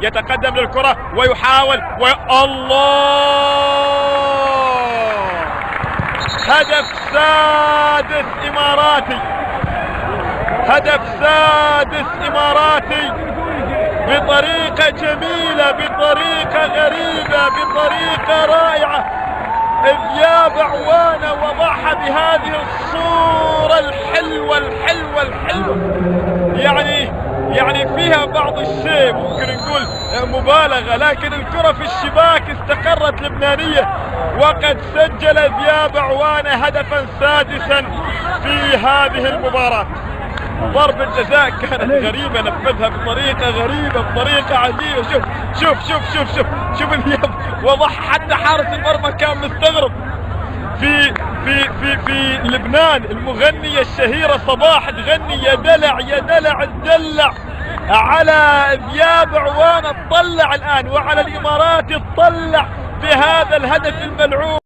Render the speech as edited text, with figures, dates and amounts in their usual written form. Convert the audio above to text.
يتقدم للكرة ويحاول الله، هدف سادس إماراتي، هدف سادس إماراتي بطريقة جميلة، بطريقة غريبة، بطريقة رائعة. ذياب عوانة وضعها بهذه الصورة الحلوة الحلوة الحلوة، يعني فيها بعض الشيء ممكن نقول مبالغة، لكن الكرة في الشباك استقرت لبنانية، وقد سجل ذياب عوانة هدفا سادسا في هذه المباراة. ضربة جزاء كانت غريبة، نفذها بطريقة غريبة، بطريقة عجيبة. شوف شوف شوف شوف شوف ذياب وضعها، حتى حارس المرمى كان مستغرب. في لبنان المغنية الشهيرة صباح تغني يا دلع يا دلع تدلع على ذياب عوانة، تطلع الآن وعلى الإمارات تطلع بهذا الهدف الملعوب.